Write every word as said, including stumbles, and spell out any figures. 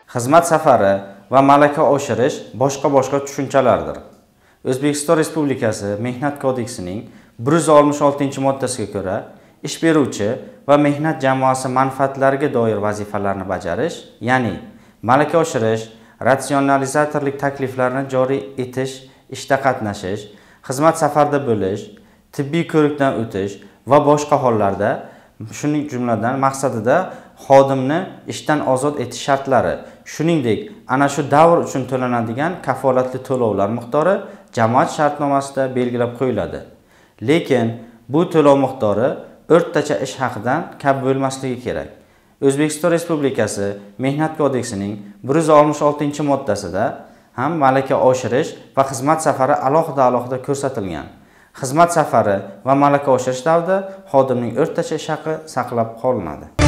xizmat safari va malaka oshirish boshqa-boshqa tushunchalardir. O'zbekiston Respublikasi Mehnat kodeksining bir yuz oltmish oltinchi moddasiga ko'ra, ish beruvchi va mehnat jamoasi manfaatlariga doir vazifalarni bajarish, ya'ni malaka oshirish, ratsionalizatorlik takliflarini joriy etish, ishda qatnashish, xizmat safarida bo'lish, tibbiy ko'rikdan o'tish va boshqa hollarda, shuning jumladan maqsadida xodimni ishdan ozod etish shartlari, shuningdek, ana shu davr uchun to'lanadigan kafolatli to'lovlar miqdori jamoat shartnomasida belgilab qo'yiladi. Lekin bu to'lov miqdori o'rtacha ish haqidan kam bo'lmasligi kerak. O'zbekiston Respublikasi Mehnat kodeksining bir yuz oltmish oltinchi moddasida ham malaka oshirish va xizmat safari alohida-alohida ko'rsatilgan. Xizmat safari va malaka oshirish davrida xodimning o'rtacha ish haqi saqlab qolinadi.